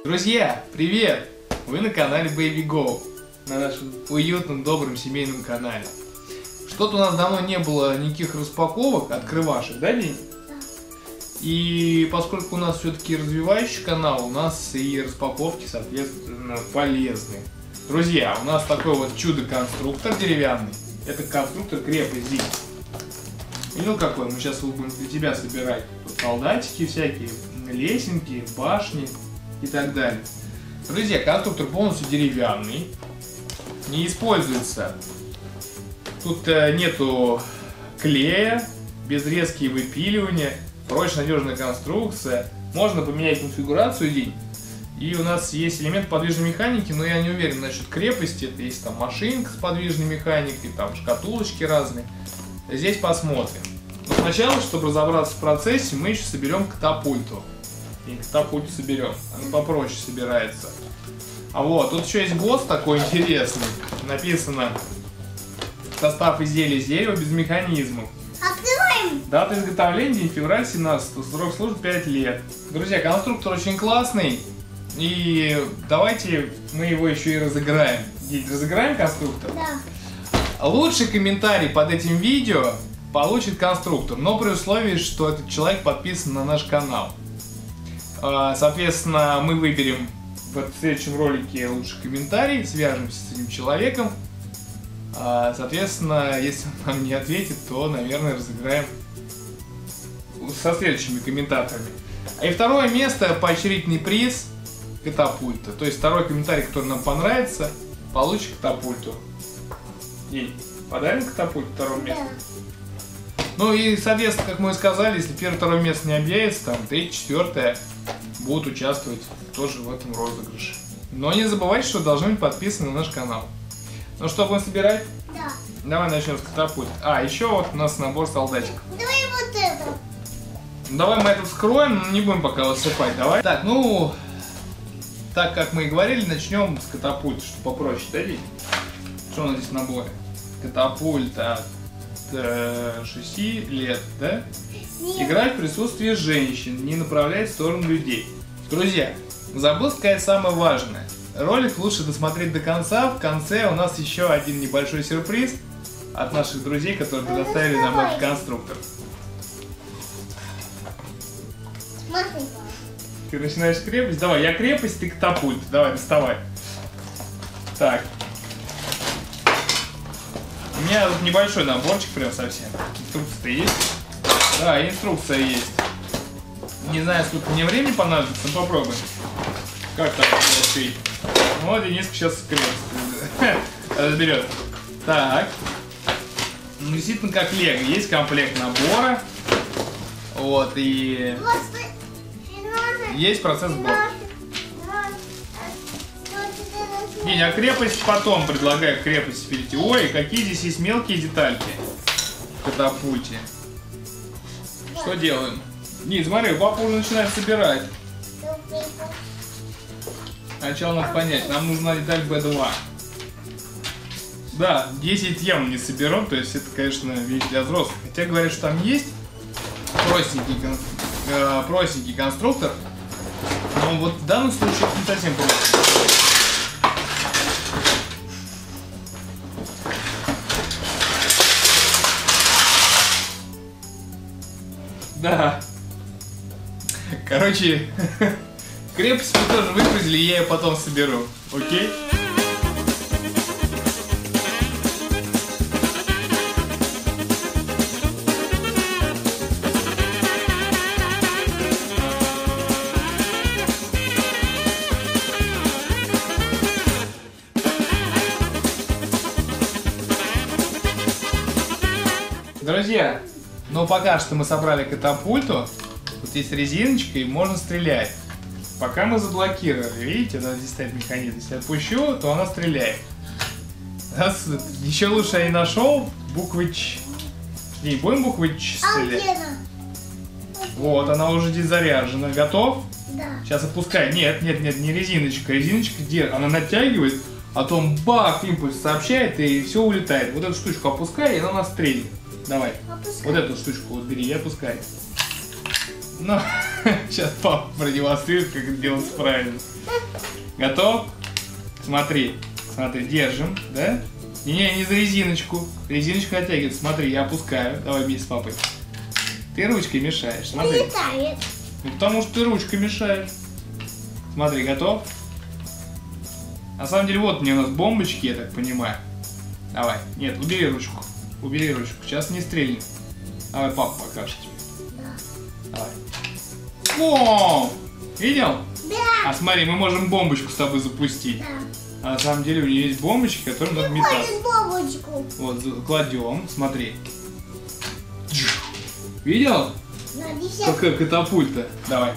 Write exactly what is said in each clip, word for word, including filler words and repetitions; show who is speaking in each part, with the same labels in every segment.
Speaker 1: Друзья, привет! Вы на канале Baby Go, на нашем уютном, добром семейном канале. Что-то у нас давно не было никаких распаковок, открывашек, да, День?
Speaker 2: Да.
Speaker 1: И поскольку у нас все-таки развивающий канал, у нас и распаковки, соответственно, полезны. Друзья, у нас такой вот чудо-конструктор деревянный. Это конструктор крепость Зиг. Видел какой? Мы сейчас будем для тебя собирать. Тут солдатики всякие, лесенки, башни и так далее. Друзья, конструктор полностью деревянный, не используется. Тут э, нету клея, без резки и выпиливания, прочная надежная конструкция. Можно поменять конфигурацию день. И у нас есть элемент подвижной механики, но я не уверен насчет крепости. Это есть там машинка с подвижной механикой, там шкатулочки разные. Здесь посмотрим. Но сначала, чтобы разобраться в процессе, мы еще соберем катапульту. И катапульту соберем. Она попроще собирается. А вот, тут еще есть ГОСТ такой интересный. Написано: состав изделия из дерева без механизмов.
Speaker 2: Открываем!
Speaker 1: Дата изготовления день февраль семнадцатого, срок службы пять лет. Друзья, конструктор очень классный. И давайте мы его еще и разыграем. День, разыграем конструктор?
Speaker 2: Да.
Speaker 1: Лучший комментарий под этим видео получит конструктор, но при условии, что этот человек подписан на наш канал. Соответственно, мы выберем в следующем ролике лучший комментарий, свяжемся с этим человеком. Соответственно, если он нам не ответит, то, наверное, разыграем со следующими комментаторами. И второе место, поощрительный приз — катапульта. То есть второй комментарий, который нам понравится, получит катапульту. И подарим катапульту второму месту.
Speaker 2: Да.
Speaker 1: Ну и, соответственно, как мы и сказали, если первое-второе место не объявится, там третье, четвертое будут участвовать тоже в этом розыгрыше. Но не забывайте, что должны быть подписаны на наш канал. Ну что, будем собирать?
Speaker 2: Да.
Speaker 1: Давай начнем с катапульты. А, еще вот у нас набор солдатиков.
Speaker 2: Давай вот это.
Speaker 1: Ну, давай мы это вскроем, но не будем пока высыпать. Давай. Так, ну, так как мы и говорили, начнем с катапульты, чтобы попроще, да, Вить? Что у нас здесь в наборе? Катапульта от шести лет, да?
Speaker 2: Нет.
Speaker 1: Играть в присутствии женщин, не направлять в сторону людей. Друзья, забыл сказать самое важное. Ролик лучше досмотреть до конца. В конце у нас еще один небольшой сюрприз от наших друзей, которые предоставили нам этот конструктор.
Speaker 2: Смотри.
Speaker 1: Ты начинаешь крепость? Давай, я крепость, ты катапульт. Давай, доставай. Так. У меня тут небольшой наборчик прям совсем. Инструкция-то есть? Да, инструкция есть. Не знаю, сколько мне времени понадобится, но попробуем. Как так открыть? Вот, Дениска сейчас крепость разберет. Так. Ну, действительно, как лего. Есть комплект набора. Вот, и есть процесс сборки. Не, а крепость потом предлагаю крепость перейти. Ой, какие здесь есть мелкие детальки в катапульте. Что делаем? Не, смотри, папа уже начинает собирать. Сначала надо понять, нам нужна деталь бэ два. Да, десять явно не соберем, то есть это, конечно, вещь для взрослых. Хотя говорят, что там есть простенький, э, простенький конструктор, но вот в данном случае это не совсем просто. Да. Короче, крепость мы тоже выгрузили, я ее потом соберу. Окей? Друзья, ну пока что мы собрали катапульту. Тут есть резиночка и можно стрелять. Пока мы заблокировали, видите, да, здесь стоит механизм. Если отпущу, то она стреляет. Еще лучше я не нашел буквы Ч. Не, будем буквы Ч стрелять?
Speaker 2: А где она?
Speaker 1: Вот, она уже здесь заряжена. Готов?
Speaker 2: Да.
Speaker 1: Сейчас опускай. Нет, нет, нет, не резиночка. Резиночка где? Она натягивает, а потом бах, импульс сообщает и все улетает. Вот эту штучку опускай, и она у нас стрельнет. Давай.
Speaker 2: Опускай.
Speaker 1: Вот эту штучку вот бери и опускай. Ну, сейчас папа продемонстрирует, как это делать правильно. Готов? Смотри, смотри, держим, да? Не, не за резиночку. Резиночка оттягивается. Смотри, я опускаю. Давай вместе с папой. Ты ручкой мешаешь. Смотри.
Speaker 2: Летает.
Speaker 1: Ну, потому что ты ручкой мешаешь. Смотри, готов? На самом деле, вот мне у нас бомбочки, я так понимаю. Давай. Нет, убери ручку. Убери ручку. Сейчас не стрельнет. Давай папа покажет тебе.
Speaker 2: Да.
Speaker 1: Давай. О! Видел?
Speaker 2: Да.
Speaker 1: А смотри, мы можем бомбочку с тобой запустить.
Speaker 2: Да.
Speaker 1: А на самом деле у нее есть бомбочки, которые надо метать.
Speaker 2: Хочет бомбочку.
Speaker 1: Вот, за- кладем, смотри. Видел?
Speaker 2: На десятку.
Speaker 1: Какая катапульта. Давай.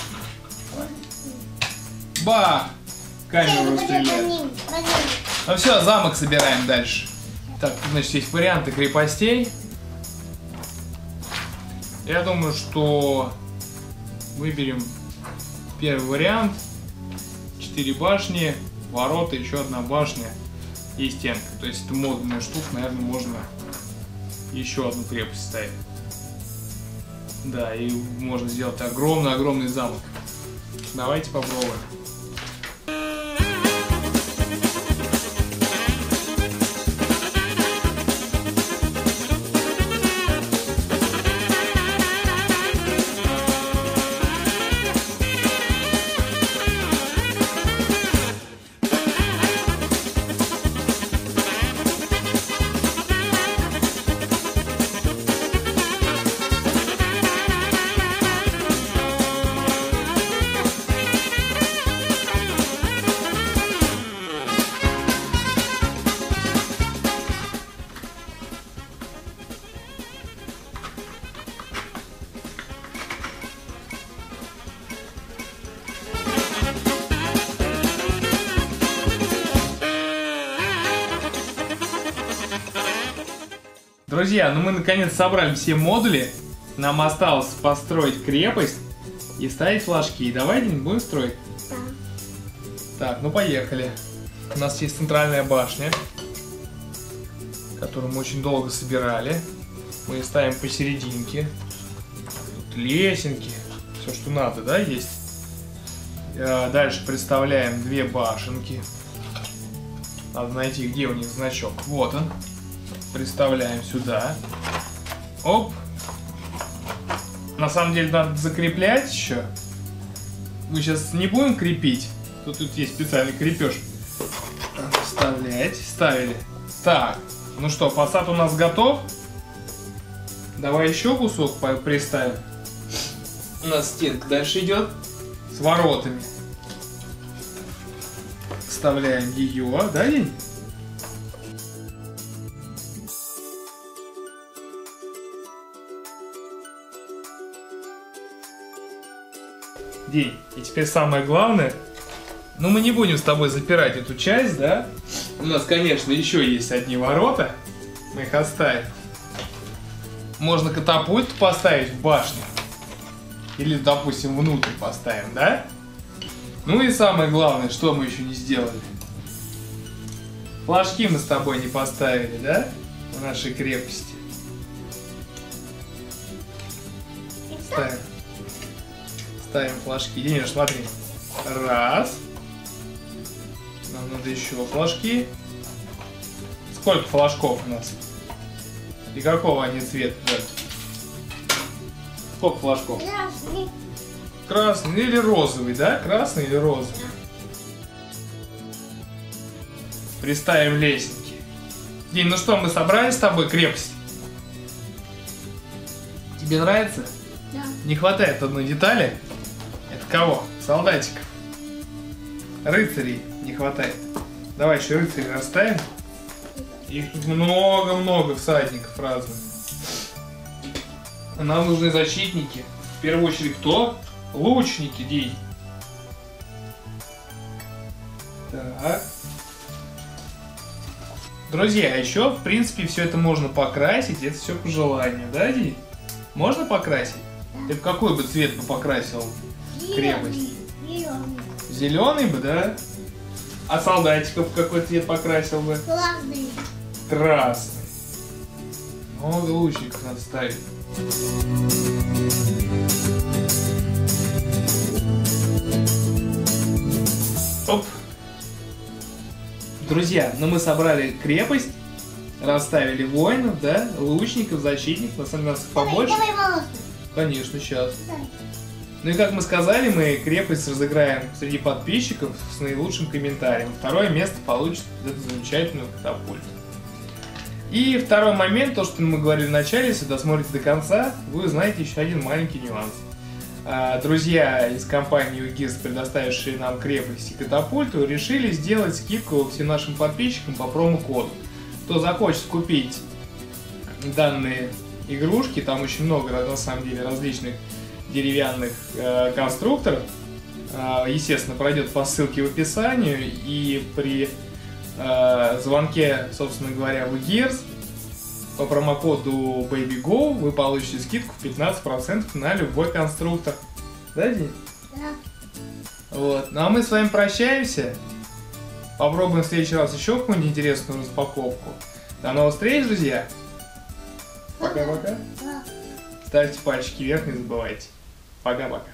Speaker 1: Бах! Камеру стреляет. Ну все, замок собираем дальше. Так, тут, значит, есть варианты крепостей. Я думаю, что выберем первый вариант. Четыре башни, ворота, еще одна башня и стенка. То есть это модная штука, наверное, можно еще одну крепость ставить. Да, и можно сделать огромный-огромный замок. Давайте попробуем. Друзья, ну мы наконец собрали все модули. Нам осталось построить крепость и ставить флажки. Давай, Дим, будем строить?
Speaker 2: Да.
Speaker 1: Так, ну поехали. У нас есть центральная башня, которую мы очень долго собирали. Мы ее ставим посерединке. Тут лесенки, все, что надо, да, есть. Дальше представляем две башенки. Надо найти, где у них значок. Вот он. Представляем сюда. Оп. На самом деле надо закреплять еще. Мы сейчас не будем крепить. Тут, тут есть специальный крепеж. Вставлять. Ставили. Так. Ну что, фасад у нас готов. Давай еще кусок приставим. У нас стенка дальше идет. С воротами. Вставляем ее. Да, День? День. И теперь самое главное, ну мы не будем с тобой запирать эту часть, да? У нас, конечно, еще есть одни ворота, мы их оставим. Можно катапульту поставить в башню, или, допустим, внутрь поставим, да? Ну и самое главное, что мы еще не сделали. Флажки мы с тобой не поставили, да? В нашей крепости. Ставим. Ставим флажки. Денеж, смотри. Раз. Нам надо еще флажки. Сколько флажков у нас? И какого они цвета? Сколько флажков?
Speaker 2: Красный.
Speaker 1: Красный или розовый, да? Красный или розовый? Приставим лесенки. День, ну что, мы собрали с тобой крепость? Тебе нравится?
Speaker 2: Да.
Speaker 1: Не хватает одной детали. Это кого? Солдатиков. Рыцарей не хватает. Давай еще рыцарей расставим. Их тут много-много всадников разных. Нам нужны защитники. В первую очередь кто? Лучники, День. Так. Друзья, еще, в принципе, все это можно покрасить. Это все по желанию, да, День? Можно покрасить? Ты в какой бы цвет бы покрасил крепость?
Speaker 2: Зеленый.
Speaker 1: Зеленый бы, да? А солдатиков в какой цвет покрасил бы?
Speaker 2: Красный.
Speaker 1: Красный. Много лучников надо ставить. Оп. Друзья, ну мы собрали крепость, расставили воинов, да, лучников, защитников, на самом деле нас побольше.
Speaker 2: Давай, давай волосы.
Speaker 1: Конечно, сейчас.
Speaker 2: Давай.
Speaker 1: Ну и как мы сказали, мы крепость разыграем среди подписчиков с наилучшим комментарием. Второе место получит эту замечательную катапульту. И второй момент, то, что мы говорили в начале, если досмотрите до конца, вы узнаете еще один маленький нюанс. А, друзья из компании УГИС, предоставившие нам крепость и катапульту, решили сделать скидку всем нашим подписчикам по промокоду. Кто захочет купить данные игрушки, там очень много на самом деле различных деревянных э, конструкторов, э, естественно, пройдет по ссылке в описании, и при э, звонке, собственно говоря, в ИГИРС по промокоду BabyGo вы получите скидку в пятнадцать процентов на любой конструктор. Да, День?
Speaker 2: Да.
Speaker 1: Вот. Ну а мы с вами прощаемся. Попробуем в следующий раз еще какую-нибудь интересную распаковку. До новых встреч, друзья! Пока-пока!
Speaker 2: Да.
Speaker 1: Ставьте пальчики вверх, не забывайте. Пока-пока.